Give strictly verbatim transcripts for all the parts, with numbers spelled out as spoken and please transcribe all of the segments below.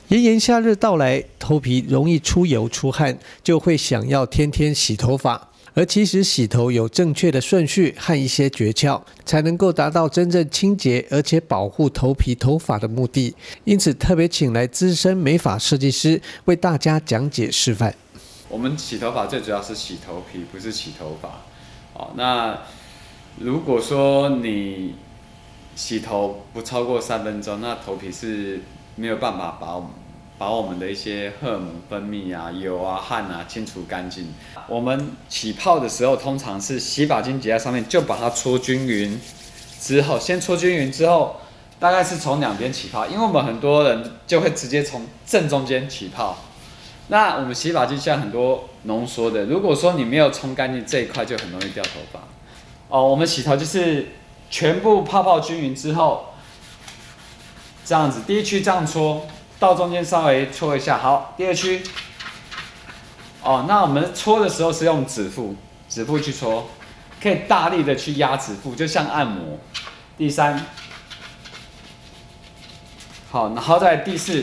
炎炎夏日到来，头皮容易出油出汗，就会想要天天洗头发。而其实洗头有正确的顺序和一些诀窍，才能够达到真正清洁而且保护头皮头发的目的。因此，特别请来资深美发设计师为大家讲解示范。 我们洗头发最主要是洗头皮，不是洗头发。哦，那如果说你洗头不超过三分钟，那头皮是没有办法把我们把我们的一些荷尔蒙分泌啊、油啊、汗啊清除干净。我们起泡的时候，通常是洗发精挤在上面，就把它搓均匀之后，先搓均匀之后，大概是从两边起泡，因为我们很多人就会直接从正中间起泡。那我们洗发精像很多浓缩的，如果说你没有冲干净这一块，就很容易掉头发。哦，我们洗头就是全部泡泡均匀之后，这样子，第一区这样搓，到中间稍微搓一下。好，第二区，哦，那我们搓的时候是用指腹，指腹去搓，可以大力的去压指腹，就像按摩。第三，好，然后再第四。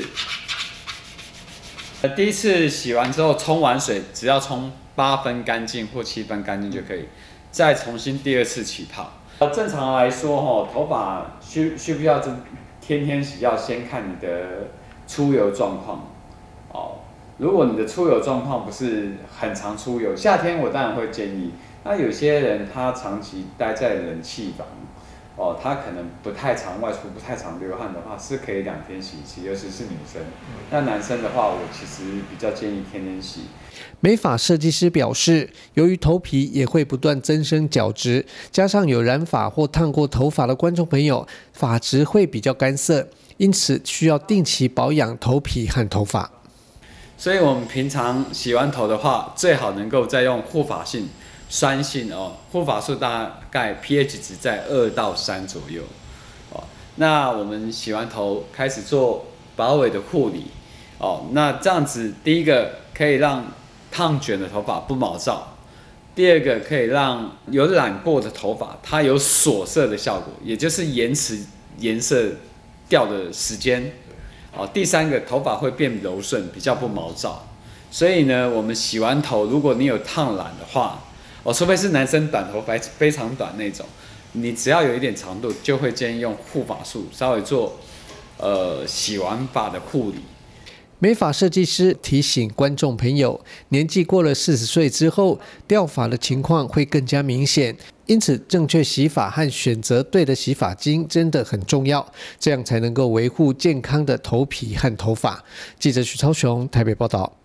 第一次洗完之后，冲完水只要冲八分干净或七分干净就可以，再重新第二次起泡。正常来说，吼，头发需需不需要天天洗？要先看你的出油状况。哦，如果你的出油状况不是很常出油，夏天我当然会建议。那有些人他长期待在冷气房。哦，他可能不太常外出，不太常流汗的话，是可以两天洗一次，尤其是女生。那男生的话，我其实比较建议天天洗。 美发设计师表示，由于头皮也会不断增生角质，加上有染发或烫过头发的观众朋友，发质会比较干涩，因此需要定期保养头皮和头发。 所以我们平常洗完头的话，最好能够再用护发性。酸性哦，护发素大概 pH 值在二到三左右哦。那我们洗完头开始做保尾的护理哦。那这样子，第一个可以让烫卷的头发不毛躁，第二个可以让有染过的头发它有锁色的效果，也就是延迟颜色掉的时间哦。第三个，头发会变柔顺，比较不毛躁。所以呢，我们洗完头，如果你有烫染的话，哦，除非是男生短头发非常短那种，你只要有一点长度，就会建议用护发素稍微做，呃，洗完发的护理。 美发设计师提醒观众朋友，年纪过了四十岁之后，掉发的情况会更加明显，因此正确洗发和选择对的洗发精真的很重要，这样才能够维护健康的头皮和头发。记者许超雄台北报道。